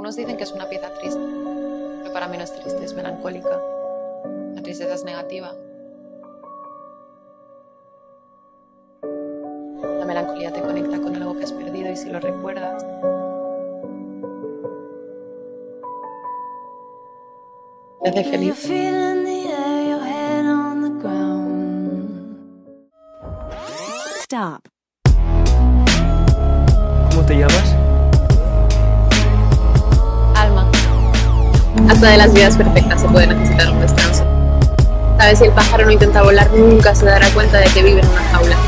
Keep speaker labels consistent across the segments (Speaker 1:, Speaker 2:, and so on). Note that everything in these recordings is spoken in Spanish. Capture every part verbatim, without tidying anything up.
Speaker 1: Algunos dicen que es una pieza triste, pero para mí no es triste, es melancólica. La tristeza es negativa. La melancolía te conecta con algo que has perdido y si lo recuerdas, te hace feliz.
Speaker 2: Stop.
Speaker 3: ¿Cómo te llamas?
Speaker 1: Alma. Hasta de las vidas perfectas se puede necesitar un descanso. Sabes, si el pájaro no intenta volar, nunca se dará cuenta de que vive en una jaula.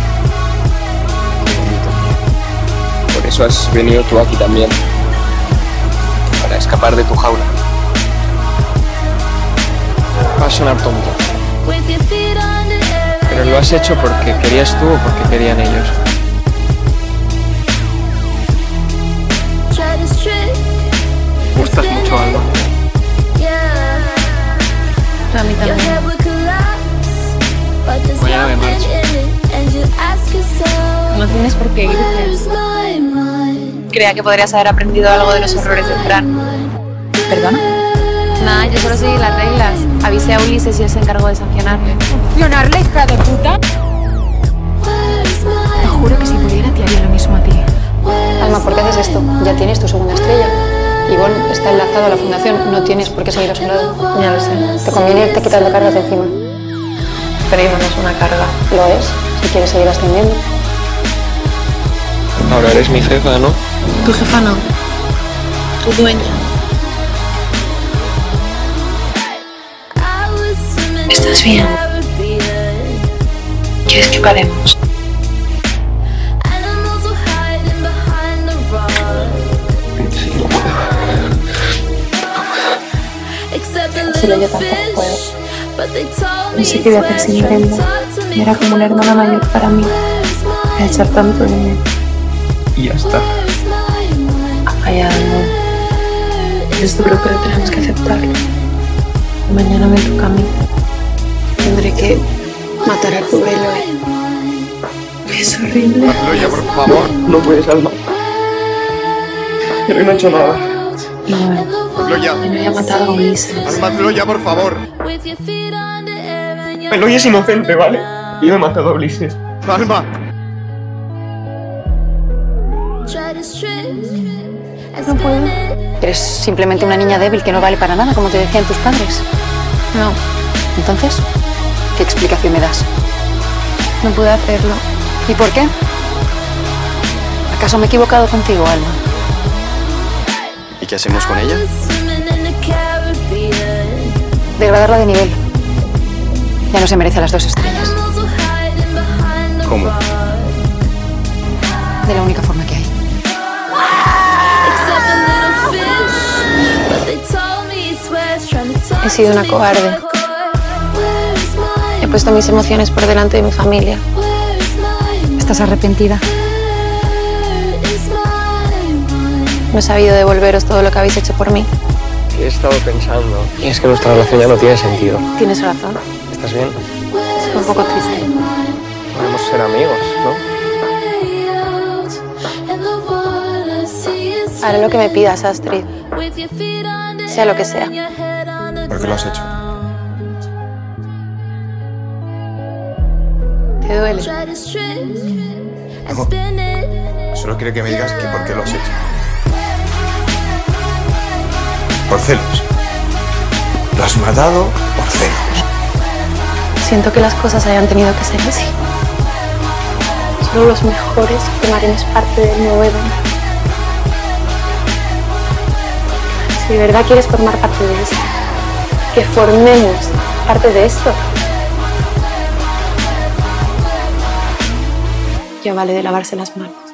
Speaker 3: Por eso has venido tú aquí también. Para escapar de tu jaula. Va a sonar tonto. Pero lo has hecho porque querías tú o porque querían ellos. Me gustas mucho, Alma.
Speaker 1: A mí también.
Speaker 3: Mañana me marcho.
Speaker 1: No tienes por qué irte. Creía que podrías haber aprendido algo de los errores de Fran.
Speaker 2: ¿Perdona?
Speaker 1: Nada, yo solo seguí las reglas. Avisé a Ulises y él se encargó de sancionarle.
Speaker 2: ¿Sancionarle, hija de puta? Te juro que si pudiera te haría lo mismo a ti.
Speaker 4: Alma, ¿por qué haces esto? Ya tienes tu segunda estrella. Ivonne está enlazado a la fundación, no tienes por qué seguir a su lado.
Speaker 1: Ya lo sé.
Speaker 4: Te conviene irte quitando cargas de encima.
Speaker 1: Pero Ivonne no es una carga.
Speaker 4: Lo es, si quieres seguir ascendiendo.
Speaker 3: Ahora eres mi jefa, ¿no?
Speaker 1: Tu jefa no. Tu dueña. ¿Estás bien? ¿Quieres que paremos?
Speaker 3: Sí, no puedo.
Speaker 4: Si lo yo tampoco puedo.
Speaker 1: No sé qué voy a hacer sin Brenda. Era como una hermana mayor para mí. A echar tanto de mí.
Speaker 3: Y ya está.
Speaker 1: Ha fallado, ¿no? Es duro, pero tenemos que aceptarlo. Mañana me toca a mí. Tendré que matar a tu Eloy. Es horrible.
Speaker 3: Hazlo ya, por favor. No puedes, Alma. Pero no he hecho nada.
Speaker 1: No,
Speaker 3: Hazlo ya.
Speaker 1: Eloy ha matado a Ulises.
Speaker 3: Alma, hazlo ya, por favor. Eloy es inocente, ¿vale? Yo he matado a Ulises. Alma.
Speaker 1: No puedo.
Speaker 4: Eres simplemente una niña débil que no vale para nada, como te decían tus padres.
Speaker 1: No,
Speaker 4: Entonces, ¿qué explicación me das?
Speaker 1: no pude hacerlo.
Speaker 4: ¿Y por qué? ¿Acaso me he equivocado contigo, Alma?
Speaker 3: ¿Y qué hacemos con ella?
Speaker 4: Degradarla de nivel. Ya no se merece las dos estrellas.
Speaker 3: ¿Cómo?
Speaker 4: De la única forma que hay.
Speaker 1: He sido una cobarde. He puesto mis emociones por delante de mi familia.
Speaker 4: ¿Estás arrepentida?
Speaker 1: No he sabido devolveros todo lo que habéis hecho por mí.
Speaker 3: He estado pensando. Y es que nuestra relación ya no tiene sentido.
Speaker 1: Tienes razón.
Speaker 3: ¿Estás bien?
Speaker 1: Estoy un poco triste.
Speaker 3: Podemos ser amigos, ¿no?
Speaker 1: Haré lo que me pidas, Astrid. Sea lo que sea.
Speaker 3: ¿Por qué lo has hecho?
Speaker 1: ¿Te duele?
Speaker 5: No. Solo quiero que me digas que por qué lo has hecho. Por celos. Lo has matado por celos.
Speaker 1: Siento que las cosas hayan tenido que ser así. Solo los mejores formarán parte del nuevo Eden. Si de verdad quieres formar parte de esto, que formemos parte de esto. Ya vale de lavarse las manos.